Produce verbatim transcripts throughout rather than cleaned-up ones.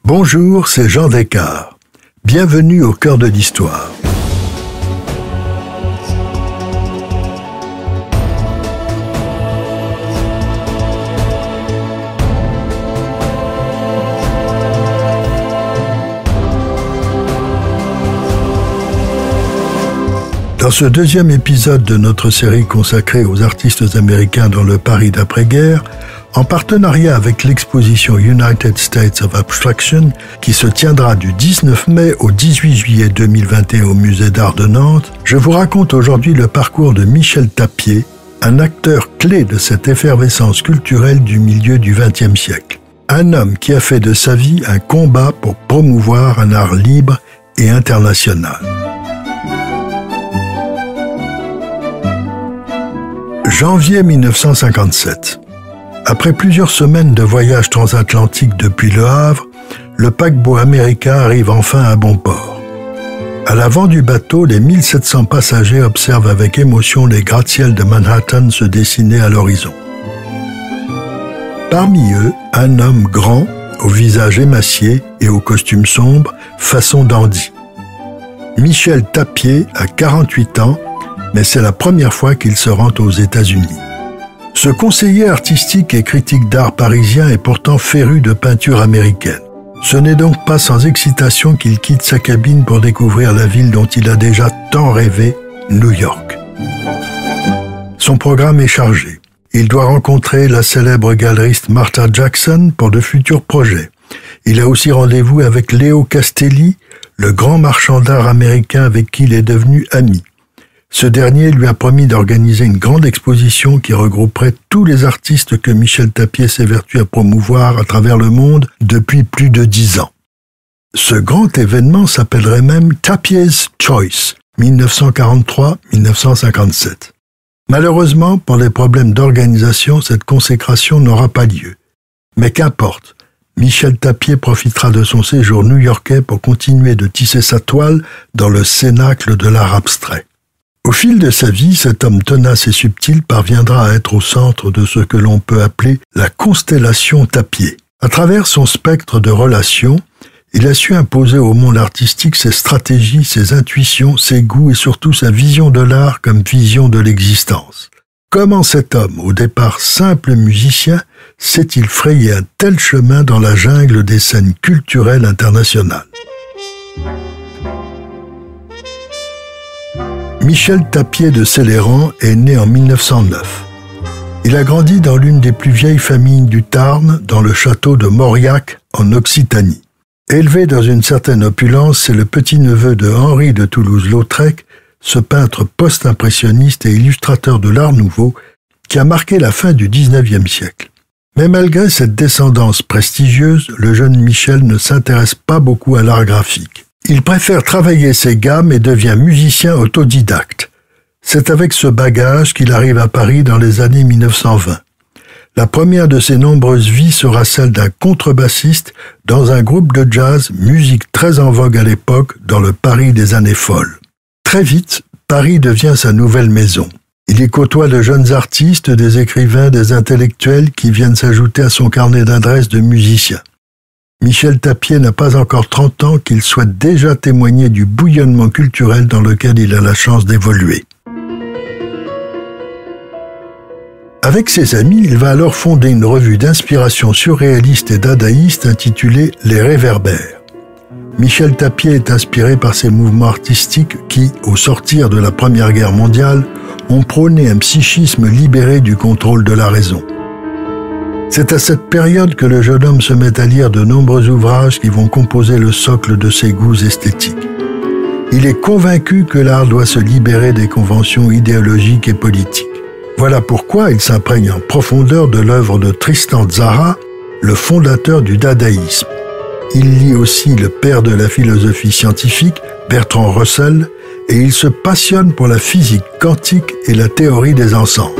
Bonjour, c'est Jean Descartes. Bienvenue au cœur de l'histoire. Dans ce deuxième épisode de notre série consacrée aux artistes américains dans le Paris d'après-guerre, en partenariat avec l'exposition United States of Abstraction, qui se tiendra du dix-neuf mai au dix-huit juillet deux mille vingt et un au Musée d'Art de Nantes, je vous raconte aujourd'hui le parcours de Michel Tapier, un acteur clé de cette effervescence culturelle du milieu du vingtième siècle. Un homme qui a fait de sa vie un combat pour promouvoir un art libre et international. Janvier mille neuf cent cinquante-sept. Après plusieurs semaines de voyage transatlantique depuis Le Havre, le paquebot américain arrive enfin à bon port. À l'avant du bateau, les mille sept cents passagers observent avec émotion les gratte-ciels de Manhattan se dessiner à l'horizon. Parmi eux, un homme grand, au visage émacié et au costume sombre, façon dandy. Michel Tapier a quarante-huit ans, mais c'est la première fois qu'il se rend aux États-Unis. Ce conseiller artistique et critique d'art parisien est pourtant féru de peinture américaine. Ce n'est donc pas sans excitation qu'il quitte sa cabine pour découvrir la ville dont il a déjà tant rêvé, New York. Son programme est chargé. Il doit rencontrer la célèbre galeriste Martha Jackson pour de futurs projets. Il a aussi rendez-vous avec Leo Castelli, le grand marchand d'art américain avec qui il est devenu ami. Ce dernier lui a promis d'organiser une grande exposition qui regrouperait tous les artistes que Michel Tapier s'évertue à promouvoir à travers le monde depuis plus de dix ans. Ce grand événement s'appellerait même Tapier's Choice, mille neuf cent quarante-trois à mille neuf cent cinquante-sept. Malheureusement, pour les problèmes d'organisation, cette consécration n'aura pas lieu. Mais qu'importe, Michel Tapier profitera de son séjour new-yorkais pour continuer de tisser sa toile dans le cénacle de l'art abstrait. Au fil de sa vie, cet homme tenace et subtil parviendra à être au centre de ce que l'on peut appeler la constellation Tapier. À travers son spectre de relations, il a su imposer au monde artistique ses stratégies, ses intuitions, ses goûts et surtout sa vision de l'art comme vision de l'existence. Comment cet homme, au départ simple musicien, s'est-il frayé un tel chemin dans la jungle des scènes culturelles internationales ? Michel Tapier de Céléran est né en mille neuf cent neuf. Il a grandi dans l'une des plus vieilles familles du Tarn, dans le château de Mauriac, en Occitanie. Élevé dans une certaine opulence, c'est le petit-neveu de Henri de Toulouse-Lautrec, ce peintre post-impressionniste et illustrateur de l'Art nouveau, qui a marqué la fin du dix-neuvième siècle. Mais malgré cette descendance prestigieuse, le jeune Michel ne s'intéresse pas beaucoup à l'art graphique. Il préfère travailler ses gammes et devient musicien autodidacte. C'est avec ce bagage qu'il arrive à Paris dans les années mille neuf cent vingt. La première de ses nombreuses vies sera celle d'un contrebassiste dans un groupe de jazz, musique très en vogue à l'époque dans le Paris des années folles. Très vite, Paris devient sa nouvelle maison. Il y côtoie de jeunes artistes, des écrivains, des intellectuels qui viennent s'ajouter à son carnet d'adresses de musicien. Michel Tapier n'a pas encore trente ans qu'il souhaite déjà témoigner du bouillonnement culturel dans lequel il a la chance d'évoluer. Avec ses amis, il va alors fonder une revue d'inspiration surréaliste et dadaïste intitulée Les Réverbères. Michel Tapier est inspiré par ces mouvements artistiques qui, au sortir de la Première Guerre mondiale, ont prôné un psychisme libéré du contrôle de la raison. C'est à cette période que le jeune homme se met à lire de nombreux ouvrages qui vont composer le socle de ses goûts esthétiques. Il est convaincu que l'art doit se libérer des conventions idéologiques et politiques. Voilà pourquoi il s'imprègne en profondeur de l'œuvre de Tristan Tzara, le fondateur du dadaïsme. Il lit aussi le père de la philosophie scientifique, Bertrand Russell, et il se passionne pour la physique quantique et la théorie des ensembles.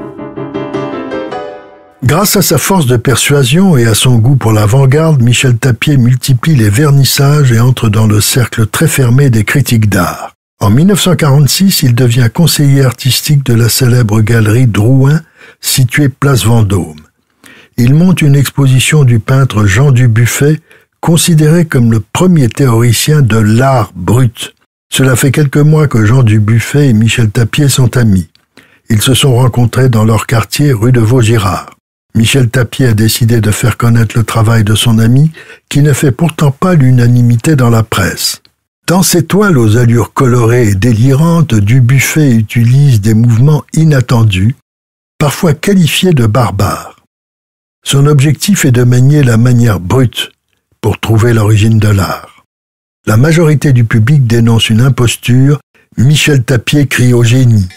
Grâce à sa force de persuasion et à son goût pour l'avant-garde, Michel Tapier multiplie les vernissages et entre dans le cercle très fermé des critiques d'art. En mille neuf cent quarante-six, il devient conseiller artistique de la célèbre galerie Drouin, située place Vendôme. Il monte une exposition du peintre Jean Dubuffet, considéré comme le premier théoricien de l'art brut. Cela fait quelques mois que Jean Dubuffet et Michel Tapier sont amis. Ils se sont rencontrés dans leur quartier rue de Vaugirard. Michel Tapier a décidé de faire connaître le travail de son ami, qui ne fait pourtant pas l'unanimité dans la presse. Dans ses toiles aux allures colorées et délirantes, Dubuffet utilise des mouvements inattendus, parfois qualifiés de barbares. Son objectif est de manier la manière brute pour trouver l'origine de l'art. La majorité du public dénonce une imposture, Michel Tapier crie au génie.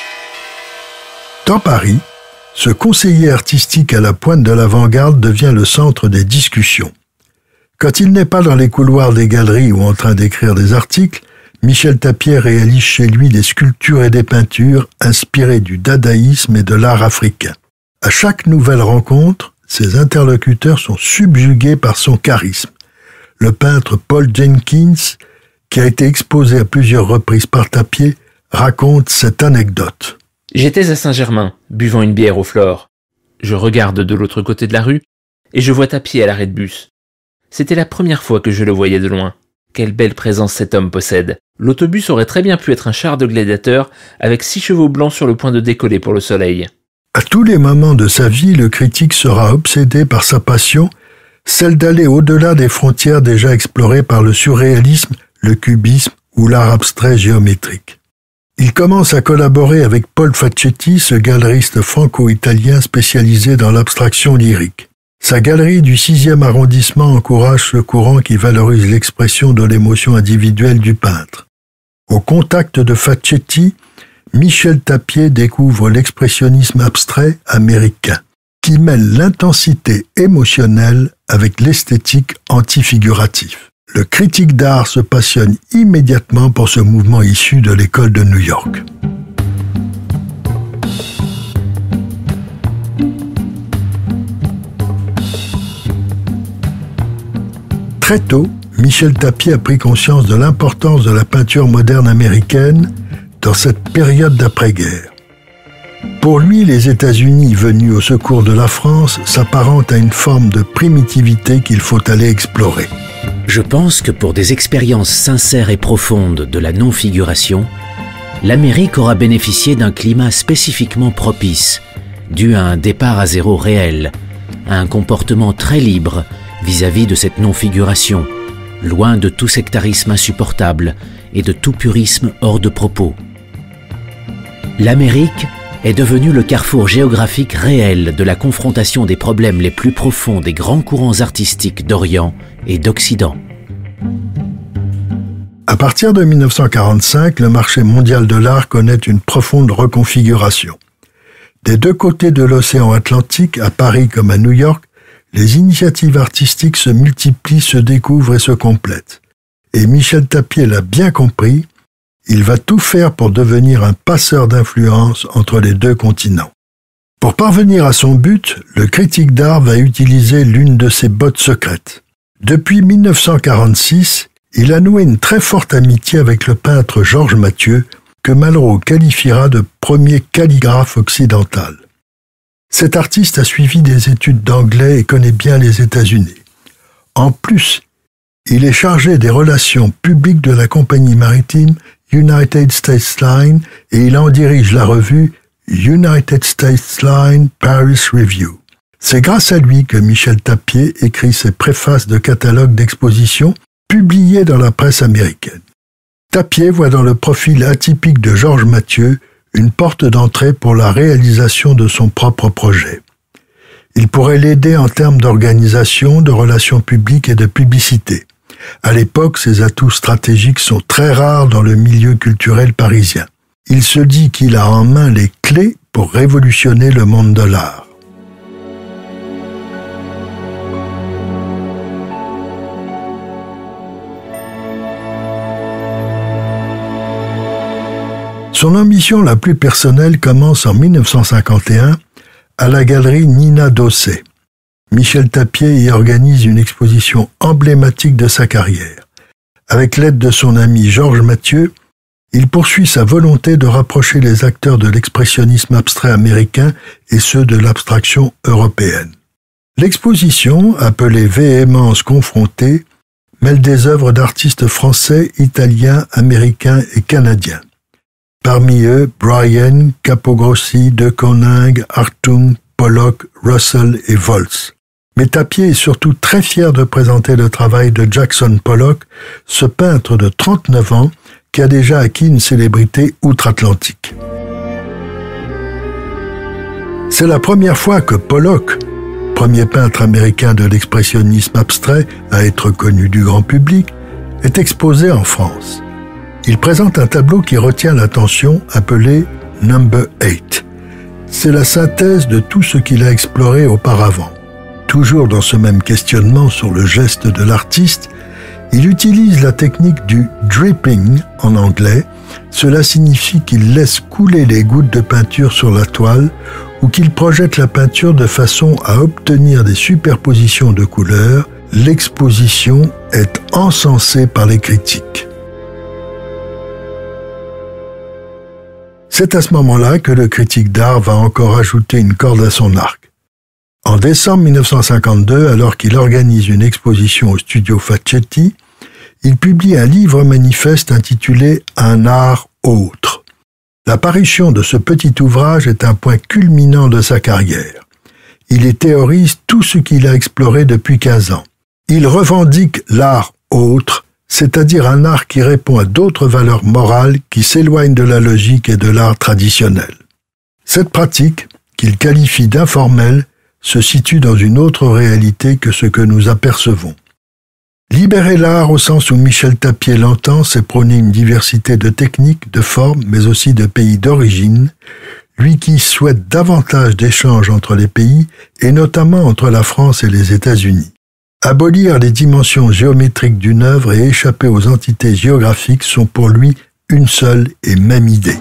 Dans Paris, ce conseiller artistique à la pointe de l'avant-garde devient le centre des discussions. Quand il n'est pas dans les couloirs des galeries ou en train d'écrire des articles, Michel Tapier réalise chez lui des sculptures et des peintures inspirées du dadaïsme et de l'art africain. À chaque nouvelle rencontre, ses interlocuteurs sont subjugués par son charisme. Le peintre Paul Jenkins, qui a été exposé à plusieurs reprises par Tapier, raconte cette anecdote. J'étais à Saint-Germain, buvant une bière au Flore. Je regarde de l'autre côté de la rue et je vois Tapier à l'arrêt de bus. C'était la première fois que je le voyais de loin. Quelle belle présence cet homme possède. L'autobus aurait très bien pu être un char de gladiateur avec six chevaux blancs sur le point de décoller pour le soleil. À tous les moments de sa vie, le critique sera obsédé par sa passion, celle d'aller au-delà des frontières déjà explorées par le surréalisme, le cubisme ou l'art abstrait géométrique. Il commence à collaborer avec Paul Facchetti, ce galeriste franco-italien spécialisé dans l'abstraction lyrique. Sa galerie du sixième arrondissement encourage ce courant qui valorise l'expression de l'émotion individuelle du peintre. Au contact de Facchetti, Michel Tapier découvre l'expressionnisme abstrait américain, qui mêle l'intensité émotionnelle avec l'esthétique antifigurative. Le critique d'art se passionne immédiatement pour ce mouvement issu de l'école de New York. Très tôt, Michel Tapier a pris conscience de l'importance de la peinture moderne américaine dans cette période d'après-guerre. Pour lui, les États-Unis venus au secours de la France s'apparentent à une forme de primitivité qu'il faut aller explorer. Je pense que pour des expériences sincères et profondes de la non-figuration, l'Amérique aura bénéficié d'un climat spécifiquement propice, dû à un départ à zéro réel, à un comportement très libre vis-à-vis de cette non-figuration, loin de tout sectarisme insupportable et de tout purisme hors de propos. L'Amérique est devenue le carrefour géographique réel de la confrontation des problèmes les plus profonds des grands courants artistiques d'Orient et d'Occident. À partir de mille neuf cent quarante-cinq, le marché mondial de l'art connaît une profonde reconfiguration. Des deux côtés de l'océan Atlantique, à Paris comme à New York, les initiatives artistiques se multiplient, se découvrent et se complètent. Et Michel Tapier l'a bien compris, il va tout faire pour devenir un passeur d'influence entre les deux continents. Pour parvenir à son but, le critique d'art va utiliser l'une de ses bottes secrètes. Depuis mille neuf cent quarante-six, il a noué une très forte amitié avec le peintre Georges Mathieu, que Malraux qualifiera de premier calligraphe occidental. Cet artiste a suivi des études d'anglais et connaît bien les États-Unis. En plus, il est chargé des relations publiques de la compagnie maritime United States Line et il en dirige la revue United States Line Paris Review. C'est grâce à lui que Michel Tapier écrit ses préfaces de catalogues d'expositions publiés dans la presse américaine. Tapier voit dans le profil atypique de Georges Mathieu une porte d'entrée pour la réalisation de son propre projet. Il pourrait l'aider en termes d'organisation, de relations publiques et de publicité. À l'époque, ses atouts stratégiques sont très rares dans le milieu culturel parisien. Il se dit qu'il a en main les clés pour révolutionner le monde de l'art. Son ambition la plus personnelle commence en mille neuf cent cinquante et un à la galerie Nina Dosset. Michel Tapier y organise une exposition emblématique de sa carrière. Avec l'aide de son ami Georges Mathieu, il poursuit sa volonté de rapprocher les acteurs de l'expressionnisme abstrait américain et ceux de l'abstraction européenne. L'exposition, appelée Véhémence confrontée, mêle des œuvres d'artistes français, italiens, américains et canadiens. Parmi eux, Brian, Capogrossi, De Kooning, Hartung, Pollock, Russell et Volz. Mais Tapier est surtout très fier de présenter le travail de Jackson Pollock, ce peintre de trente-neuf ans qui a déjà acquis une célébrité outre-Atlantique. C'est la première fois que Pollock, premier peintre américain de l'expressionnisme abstrait à être connu du grand public, est exposé en France. Il présente un tableau qui retient l'attention appelé « Number eight ». C'est la synthèse de tout ce qu'il a exploré auparavant. Toujours dans ce même questionnement sur le geste de l'artiste, il utilise la technique du « dripping » en anglais. Cela signifie qu'il laisse couler les gouttes de peinture sur la toile ou qu'il projette la peinture de façon à obtenir des superpositions de couleurs. L'exposition est encensée par les critiques. C'est à ce moment-là que le critique d'art va encore ajouter une corde à son arc. En décembre mille neuf cent cinquante-deux, alors qu'il organise une exposition au studio Facchetti, il publie un livre manifeste intitulé « Un art autre ». L'apparition de ce petit ouvrage est un point culminant de sa carrière. Il y théorise tout ce qu'il a exploré depuis quinze ans. Il revendique l'art autre, c'est-à-dire un art qui répond à d'autres valeurs morales qui s'éloignent de la logique et de l'art traditionnel. Cette pratique, qu'il qualifie d'informelle, se situe dans une autre réalité que ce que nous apercevons. Libérer l'art au sens où Michel Tapier l'entend, c'est prôner une diversité de techniques, de formes, mais aussi de pays d'origine, lui qui souhaite davantage d'échanges entre les pays, et notamment entre la France et les États-Unis. Abolir les dimensions géométriques d'une œuvre et échapper aux entités géographiques sont pour lui une seule et même idée.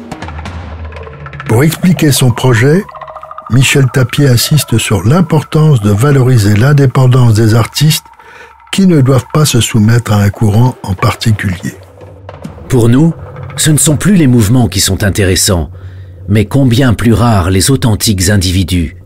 Pour expliquer son projet, Michel Tapier insiste sur l'importance de valoriser l'indépendance des artistes qui ne doivent pas se soumettre à un courant en particulier. Pour nous, ce ne sont plus les mouvements qui sont intéressants, mais combien plus rares les authentiques individus.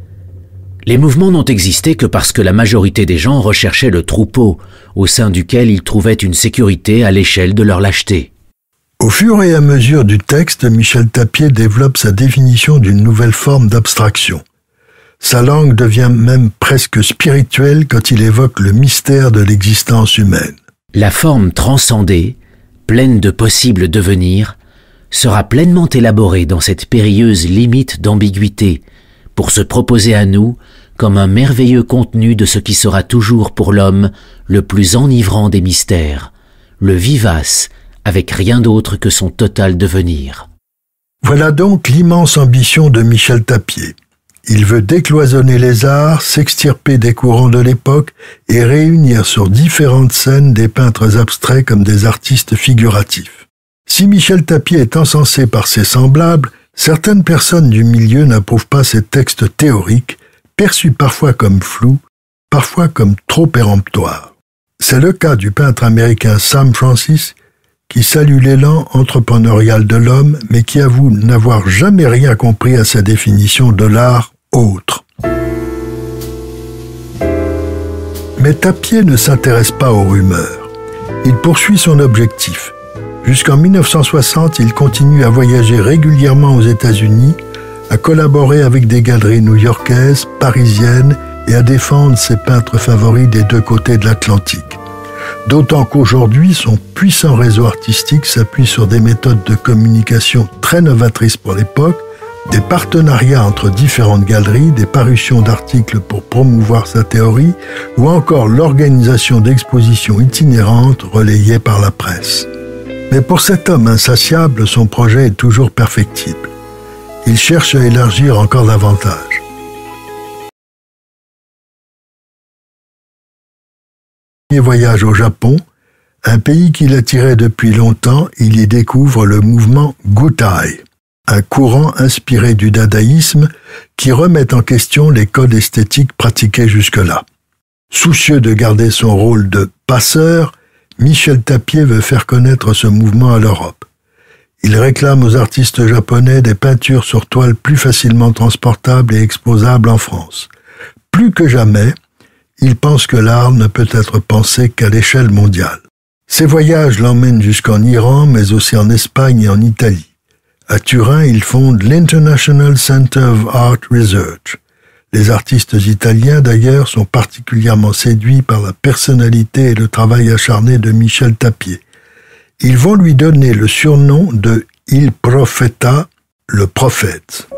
Les mouvements n'ont existé que parce que la majorité des gens recherchaient le troupeau, au sein duquel ils trouvaient une sécurité à l'échelle de leur lâcheté. Au fur et à mesure du texte, Michel Tapier développe sa définition d'une nouvelle forme d'abstraction. Sa langue devient même presque spirituelle quand il évoque le mystère de l'existence humaine. La forme transcendée, pleine de possibles devenirs, sera pleinement élaborée dans cette périlleuse limite d'ambiguïté, pour se proposer à nous comme un merveilleux contenu de ce qui sera toujours pour l'homme le plus enivrant des mystères, le vivace, avec rien d'autre que son total devenir. Voilà donc l'immense ambition de Michel Tapier. Il veut décloisonner les arts, s'extirper des courants de l'époque et réunir sur différentes scènes des peintres abstraits comme des artistes figuratifs. Si Michel Tapier est encensé par ses semblables, certaines personnes du milieu n'approuvent pas ces textes théoriques, perçus parfois comme flous, parfois comme trop péremptoires. C'est le cas du peintre américain Sam Francis, qui salue l'élan entrepreneurial de l'homme, mais qui avoue n'avoir jamais rien compris à sa définition de l'art autre. Mais Tapier ne s'intéresse pas aux rumeurs. Il poursuit son objectif. Jusqu'en mille neuf cent soixante, il continue à voyager régulièrement aux États-Unis, à collaborer avec des galeries new-yorkaises, parisiennes et à défendre ses peintres favoris des deux côtés de l'Atlantique. D'autant qu'aujourd'hui, son puissant réseau artistique s'appuie sur des méthodes de communication très novatrices pour l'époque, des partenariats entre différentes galeries, des parutions d'articles pour promouvoir sa théorie, ou encore l'organisation d'expositions itinérantes relayées par la presse. Mais pour cet homme insatiable, son projet est toujours perfectible. Il cherche à élargir encore davantage. Premier voyage au Japon, un pays qui l'attirait depuis longtemps, il y découvre le mouvement Gutai, un courant inspiré du dadaïsme qui remet en question les codes esthétiques pratiqués jusque-là. Soucieux de garder son rôle de passeur, Michel Tapier veut faire connaître ce mouvement à l'Europe. Il réclame aux artistes japonais des peintures sur toile plus facilement transportables et exposables en France. Plus que jamais, il pense que l'art ne peut être pensé qu'à l'échelle mondiale. Ses voyages l'emmènent jusqu'en Iran, mais aussi en Espagne et en Italie. À Turin, il fonde l'International Center of Art Research. Les artistes italiens, d'ailleurs, sont particulièrement séduits par la personnalité et le travail acharné de Michel Tapier. Ils vont lui donner le surnom de « Il Profeta », le prophète.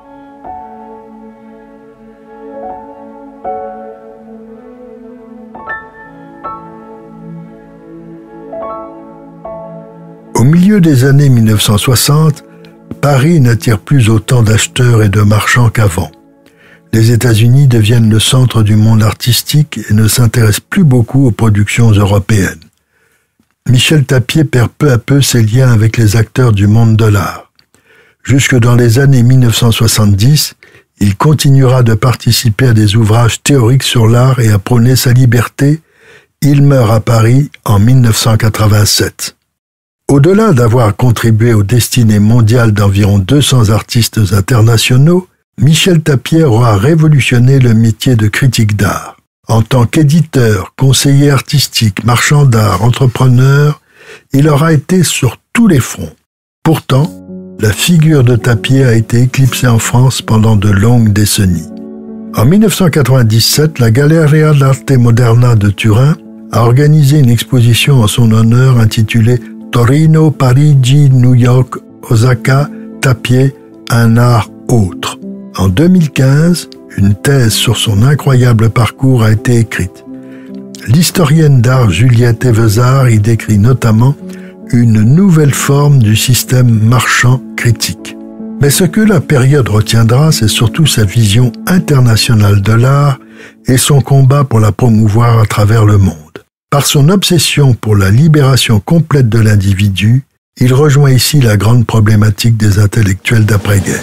Au milieu des années mille neuf cent soixante, Paris n'attire plus autant d'acheteurs et de marchands qu'avant. Les États-Unis deviennent le centre du monde artistique et ne s'intéressent plus beaucoup aux productions européennes. Michel Tapier perd peu à peu ses liens avec les acteurs du monde de l'art. Jusque dans les années mille neuf cent soixante-dix, il continuera de participer à des ouvrages théoriques sur l'art et à prôner sa liberté. Il meurt à Paris en mille neuf cent quatre-vingt-sept. Au-delà d'avoir contribué aux destinées mondiales d'environ deux cents artistes internationaux, Michel Tapier aura révolutionné le métier de critique d'art. En tant qu'éditeur, conseiller artistique, marchand d'art, entrepreneur, il aura été sur tous les fronts. Pourtant, la figure de Tapier a été éclipsée en France pendant de longues décennies. En mille neuf cent quatre-vingt-dix-sept, la Galleria d'Arte Moderna de Turin a organisé une exposition en son honneur intitulée Torino, Parigi, New York, Osaka, Tapier, un art autre. En deux mille quinze, une thèse sur son incroyable parcours a été écrite. L'historienne d'art Juliette Evezard y décrit notamment une nouvelle forme du système marchand critique. Mais ce que la période retiendra, c'est surtout sa vision internationale de l'art et son combat pour la promouvoir à travers le monde. Par son obsession pour la libération complète de l'individu, il rejoint ici la grande problématique des intellectuels d'après-guerre.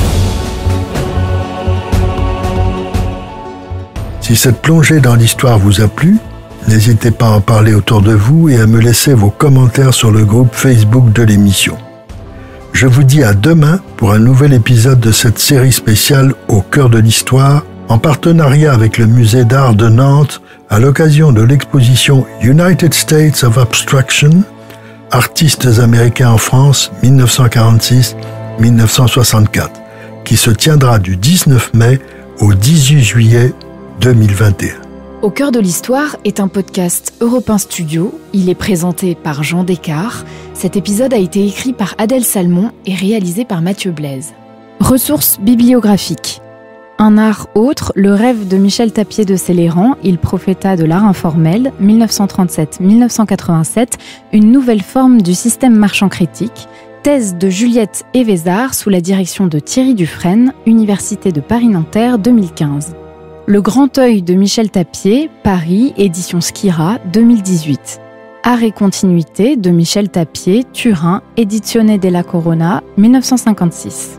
Si cette plongée dans l'histoire vous a plu, n'hésitez pas à en parler autour de vous et à me laisser vos commentaires sur le groupe Facebook de l'émission. Je vous dis à demain pour un nouvel épisode de cette série spéciale Au cœur de l'histoire, en partenariat avec le Musée d'art de Nantes, à l'occasion de l'exposition United States of Abstraction, Artistes américains en France mille neuf cent quarante-six à mille neuf cent soixante-quatre, qui se tiendra du dix-neuf mai au dix-huit juillet deux mille vingt et un. Au cœur de l'histoire est un podcast Europe un Studio. Il est présenté par Jean Descartes. Cet épisode a été écrit par Adèle Salmon et réalisé par Mathieu Blaise. Ressources bibliographiques. Un art autre, le rêve de Michel Tapier de Céléran, Il Profeta de l'art informel, mille neuf cent trente-sept à mille neuf cent quatre-vingt-sept, une nouvelle forme du système marchand critique. Thèse de Juliette Evezard sous la direction de Thierry Dufresne, Université de Paris-Nanterre deux mille quinze. Le Grand œil de Michel Tapier, Paris, édition Skira, deux mille dix-huit. Art et continuité de Michel Tapier, Turin, Edizione della Corona, mille neuf cent cinquante-six.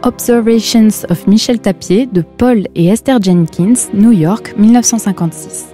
Observations of Michel Tapier de Paul et Esther Jenkins, New York, mille neuf cent cinquante-six.